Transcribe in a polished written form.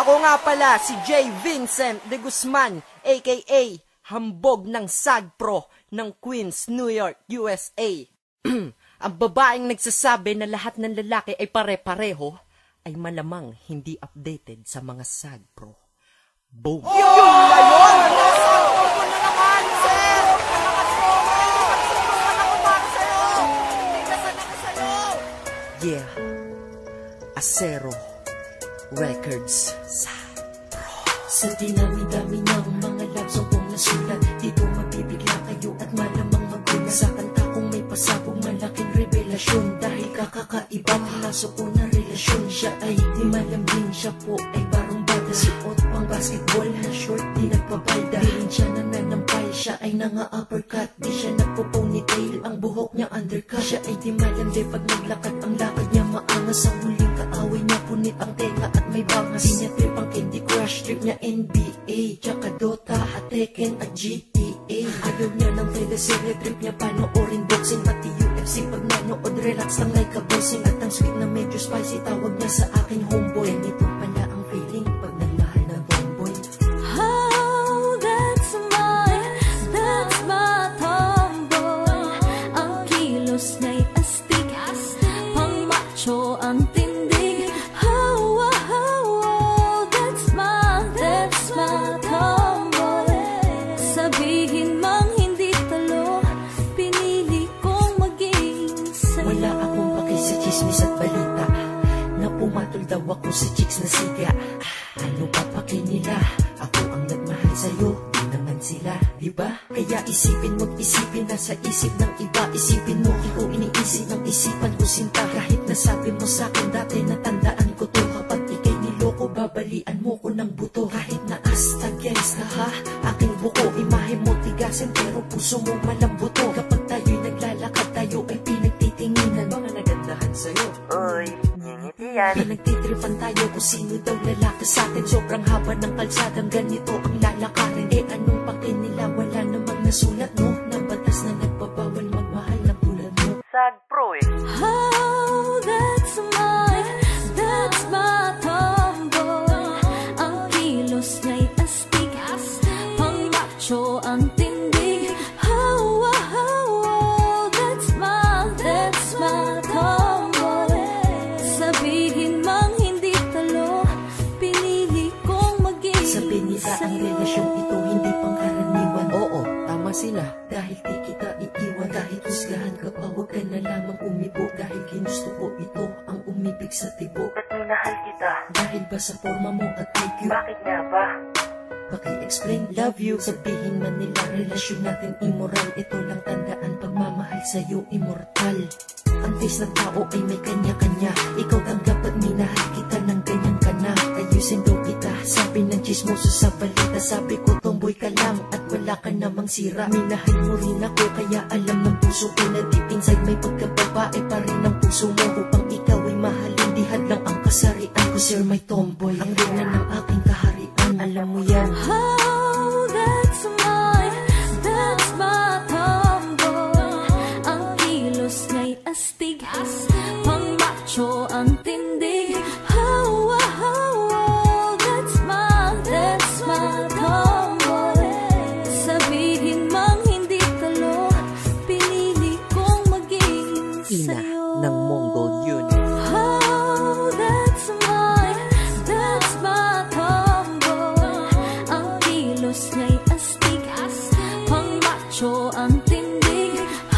Ako nga pala si J. Vincent de Guzman, aka Hambog ng Sagpro ng Queens, New York, USA. Ang babaeng nagsasabi na lahat ng lalaki ay pare-pareho ay malamang hindi updated sa mga Sagpro. Boom! Yun na yun! Nasagpro mo na naman, sir! Yeah, Acero Records Sagpro. Sa dinami-dami ng mga love song kong nasulat, dito mabibigla kayo at malamang magulat. Sa kanta kong may pasabog malaking revelasyon, dahil kakakaibang laso ko na relasyon. Siya ay di malambing, siya po ay parang bata. Suot pang basketball na short, di nagpabalda. Di rin siya nananampay, siya ay nanga-uppercut. Di siya nagpo-ponytail, ang buhok niya undercut. Siya ay di malandi pag naglakad, ang lakad niya maangas. Sa huling kaaway niya punit ang tenga at may bangas. Di niya trip ang Candy Crush, trip niya NBA, tsaka Dota at Tekken at GTA. Ayaw niya ng teleserye, trip niya panoorin boxing pati UFC. Pag nanood, relax lang like a bossing. At ang sweet na medyo spicy, tawag niya sa akin homeboy. Ganito pala ang feeling pag nagmahal na tomboy. Oh, that's my tomboy. Ang kilos na'y astig, pang macho ang tindig. Oh, oh, oh, that's my tomboy. Sabihin mang hindi talo, pinili kong maging sa'yo. Wala akong paki sa chismis at balita, na pumatol daw ako sa chicks na siga. Ano pa paki nila? Ako ang nagmahal sa'yo, di naman sila, diba? Kaya isipin mo't isipin, nasa isip ng iba. Isipin mo, ikaw iniisip ng isipan ko sinta. Kahit nasabi mo sa'kin dati, natandaan ko to. Kapag ikay niloko, babalian mo ko ng buto. Kahit na against na ha, aking buko. Imahe mo tigasin, pero puso mo malambuto. Kapag tayo'y naglalakad, tayo ay pinagtitinginan. Mga nagandahan sa'yo, oy, ngingiti yan. Pinagtitripan tayo kung sino daw lalaki sa'tin. Sobrang haba ng kalsadang ganito ang lalakarin. Eh anong pakin nila, wala namang nasulat, no? Na batas na nagpabawal magmahal ng tulad mo. Sagpro eh. Oh, that's my tomboy. Ang kilos niya'y astig, pang macho ang tindig. Oh, oh, oh, that's my tomboy. Sabihin mang hindi talo, pinili kong maging Sabi nila ang relasyong ito hindi pangkaraniwan. Oo, tama sila. Dahil di kita iiwan, kahit husgahan ka pa, huwag ka na lamang umibo. Dahil ginusto ko ito ang umibig sa tibo. Ba't minahal kita? Dahil ba sa forma mo at IQ? Bakit nga ba? Paki-explain, love you. Sabihin man nila relasyon natin immoral, ito lang tandaan, pagmamahal sa'yo immortal. Ang face ng tao ay may kanya-kanya, ikaw tanggap at minahal kita ng ganyan ka na. Ayusin daw kita, sabi ng chismoso sa balita. Sabi ko tomboy ka lang at wala ka namang sira. Minahal mo rin ako, kaya alam ng puso ko na deep inside may pagkababae pa rin ang puso mo. Upang ikaw ay mahalin, di hadlang ang kasarian ko, sir, may tomboy. Ang reyna ng aking kaharian, alam mo yan. Oh, that's my tomboy. Ang kilos niya'y astig, pang macho ang tindig. Oh, oh, oh, that's my tomboy. Sabihin mang hindi talo, pinili kong maging Ina sa'yo. ng Mongol yun. Oh, that's my tomboy. Ang kilos niya'y astig, pang macho ang tindig.